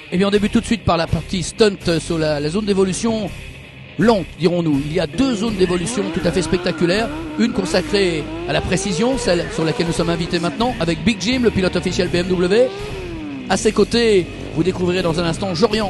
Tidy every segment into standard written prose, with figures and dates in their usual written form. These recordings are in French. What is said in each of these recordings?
Eh bien on débute tout de suite par la partie stunt sur la zone d'évolution lente, dirons-nous. Il y a deux zones d'évolution tout à fait spectaculaires. Une consacrée à la précision, celle sur laquelle nous sommes invités maintenant, avec Big Jim, le pilote officiel BMW. À ses côtés, vous découvrirez dans un instant Jorian.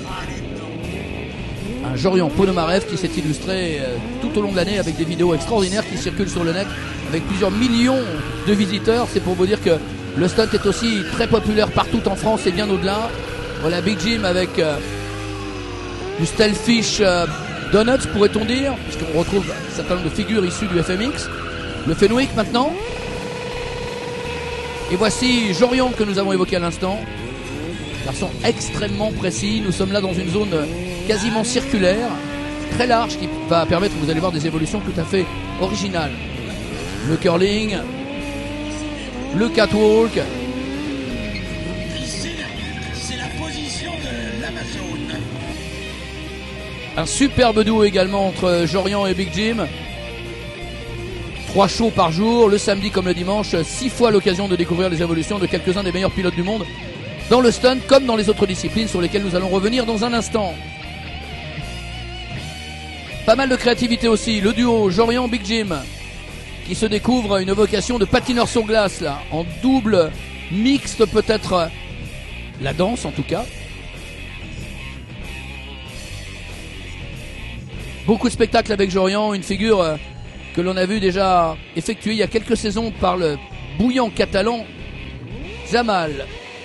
Un Jorian Ponomarev qui s'est illustré tout au long de l'année avec des vidéos extraordinaires qui circulent sur le net avec plusieurs millions de visiteurs. C'est pour vous dire que le stunt est aussi très populaire partout en France et bien au-delà. Voilà Big Jim avec du Stealthfish Donuts, pourrait-on dire, puisqu'on retrouve un certain nombre de figures issues du FMX. Le Fenwick maintenant. Et voici Jorian que nous avons évoqué à l'instant. Garçon extrêmement précis. Nous sommes là dans une zone quasiment circulaire, très large, qui va permettre, vous allez voir, des évolutions tout à fait originales. Le curling, le catwalk. C'est la position de l'Amazone. Un superbe duo également entre Jorian et Big Jim. 3 shows par jour, le samedi comme le dimanche, 6 fois l'occasion de découvrir les évolutions de quelques-uns des meilleurs pilotes du monde dans le stunt comme dans les autres disciplines sur lesquelles nous allons revenir dans un instant. Pas mal de créativité aussi, le duo Jorian-Big Jim qui se découvre une vocation de patineur sur glace là, en double mixte peut-être, la danse en tout cas. Beaucoup de spectacles avec Jorian, une figure que l'on a vu déjà effectuer il y a quelques saisons par le bouillant catalan Zamal.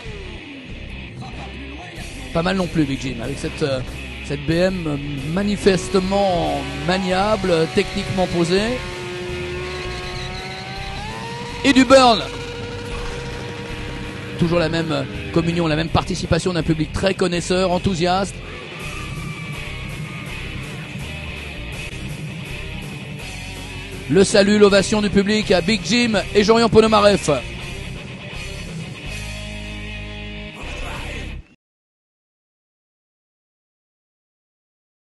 Pas mal non plus Big Jim avec cette BM manifestement maniable, techniquement posée. Et du burn. Toujours la même communion, la même participation d'un public très connaisseur, enthousiaste. Le salut, l'ovation du public à Big Jim et Jorian Ponomarev.